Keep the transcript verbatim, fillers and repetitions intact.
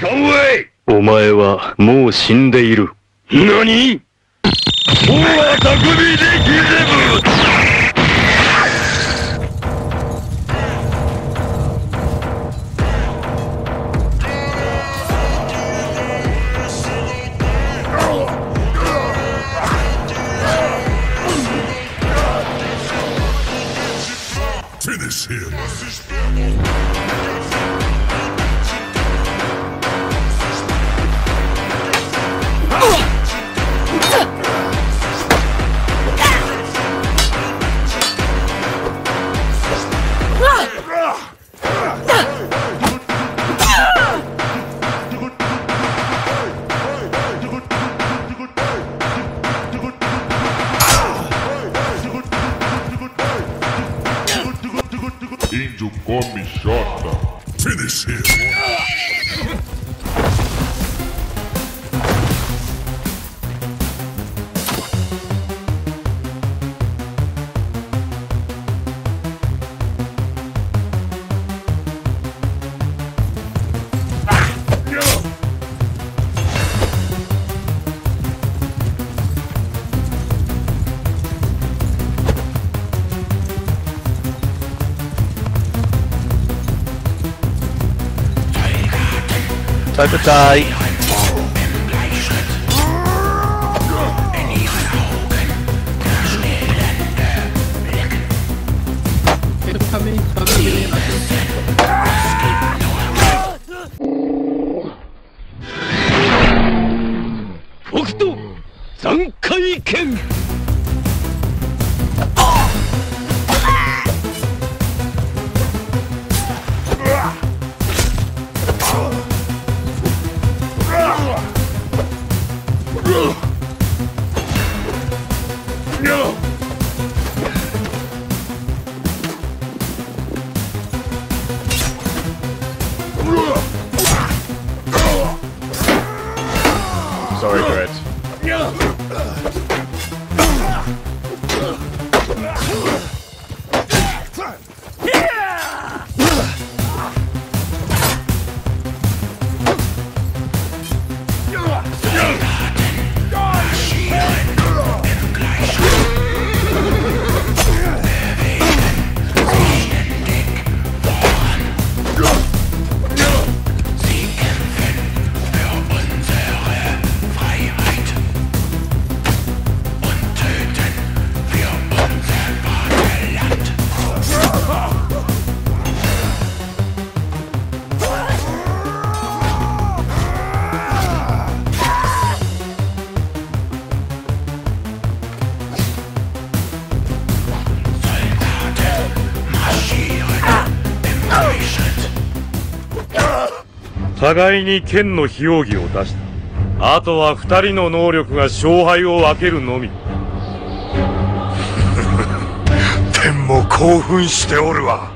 かんわい。 お前はもう死んでいる。 何？もうは匠でギレブ。 Finish him. Índio come Jota. Finish him. タイプタイ。 北斗三回剣。 Sorry, Gret. 互いに剣の非容疑を出した。あとは二人の能力が勝敗を分けるのみ。 天も興奮しておるわ。